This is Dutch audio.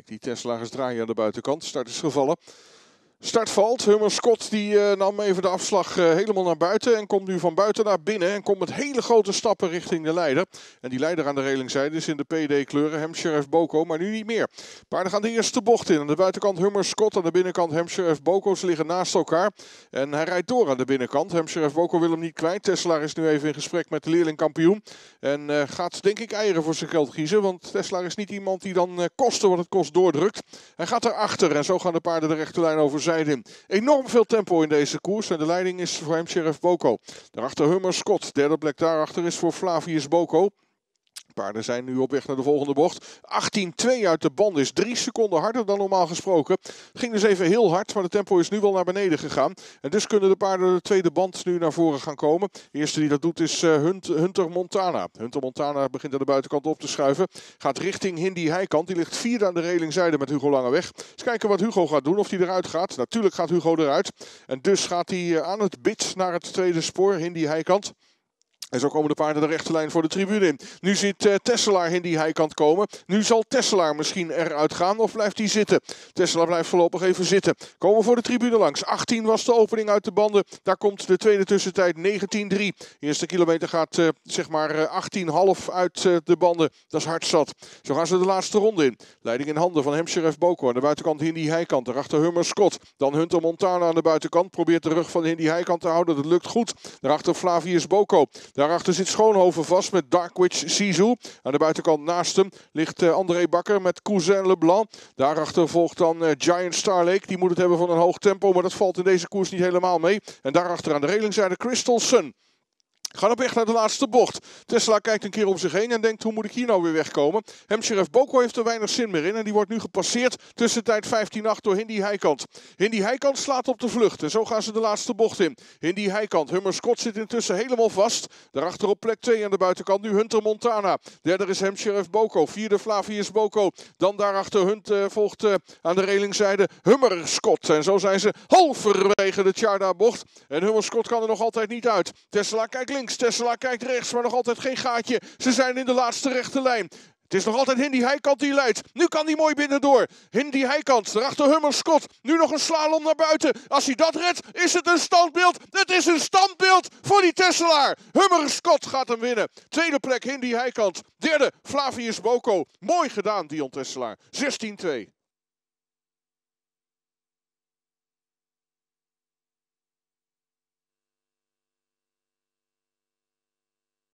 Kijk, die Tesselaars draaien aan de buitenkant. Start is gevallen. Start valt. Hummer Scott die nam even de afslag helemaal naar buiten. En komt nu van buiten naar binnen. En komt met hele grote stappen richting de leider. En die leider aan de relingzijde is in de PD-kleuren Hampshire F. Boko. Maar nu niet meer. Paarden gaan de eerste bocht in. Aan de buitenkant Hummer Scott. Aan de binnenkant Hampshire F. Boko. Ze liggen naast elkaar. En hij rijdt door aan de binnenkant. Hampshire F. Boko wil hem niet kwijt. Tesselaar is nu even in gesprek met de leerlingkampioen. En gaat denk ik eieren voor zijn geld kiezen. Want Tesselaar is niet iemand die dan koste wat het kost doordrukt. Hij gaat erachter. En zo gaan de paarden de rechte lijn over zijde in. Enorm veel tempo in deze koers. En de leiding is voor Hampshire F. Boko. Daarachter Hummer Scott. Derde plek daarachter is voor Flavius Boko. Paarden zijn nu op weg naar de volgende bocht. 18-2 uit de band is 3 seconden harder dan normaal gesproken. Het ging dus even heel hard, maar de tempo is nu wel naar beneden gegaan. En dus kunnen de paarden de tweede band nu naar voren gaan komen. De eerste die dat doet is Hunter Montana. Hunter Montana begint aan de buitenkant op te schuiven. Gaat richting Hindi Heikant. Die ligt vierde aan de relingzijde met Hugo Langeweg. Eens kijken wat Hugo gaat doen, of hij eruit gaat. Natuurlijk gaat Hugo eruit. En dus gaat hij aan het bit naar het tweede spoor, Hindi Heikant. En zo komen de paarden de rechte lijn voor de tribune in. Nu ziet Tesselaar in die heikant komen. Nu zal Tesselaar misschien eruit gaan of blijft hij zitten. Tesselaar blijft voorlopig even zitten. Komen we voor de tribune langs. 18 was de opening uit de banden. Daar komt de tweede tussentijd 19-3. De eerste kilometer gaat zeg maar 18,5 uit de banden. Dat is hard zat. Zo gaan ze de laatste ronde in. Leiding in handen van Hampshire F. Boko. Aan de buitenkant Hindi Heikant. Daarachter Hummer Scott. Dan Hunter Montana aan de buitenkant. Probeert de rug van Hindi Heikant te houden. Dat lukt goed. Daarachter Flavius Boko. Daarachter zit Schoonhoven vast met Darkwitch Sisu. Aan de buitenkant naast hem ligt André Bakker met Cousin Leblanc. Daarachter volgt dan Giant Star Lake. Die moet het hebben van een hoog tempo, maar dat valt in deze koers niet helemaal mee. En daarachter aan de relingzijde Crystal Sun. Gaan op weg naar de laatste bocht. Tesselaar kijkt een keer om zich heen en denkt, hoe moet ik hier nou weer wegkomen? Hampshire F. Boko heeft er weinig zin meer in en die wordt nu gepasseerd. Tussentijd 15-8 door Hindi Heikant. Hindi Heikant slaat op de vlucht en zo gaan ze de laatste bocht in. Hindi Heikant. Hummer Scott zit intussen helemaal vast. Daarachter op plek 2 aan de buitenkant nu Hunter Montana. Derde is Hampshire F. Boko. Vierde Flavius Boko. Dan daarachter volgt aan de relingzijde Hummer Scott. En zo zijn ze halverwege de Tjarda bocht. En Hummer Scott kan er nog altijd niet uit. Tesselaar kijkt links. Tesselaar kijkt rechts, maar nog altijd geen gaatje. Ze zijn in de laatste rechte lijn. Het is nog altijd Hindi Heikant die leidt. Nu kan hij mooi binnendoor. Hindi Heikant, daarachter Hummer Scott. Nu nog een slalom naar buiten. Als hij dat redt, is het een standbeeld. Het is een standbeeld voor die Tesselaar. Hummer Scott gaat hem winnen. Tweede plek Hindi Heikant. Derde Flavius Boko. Mooi gedaan, Dion Tesselaar. 16-2.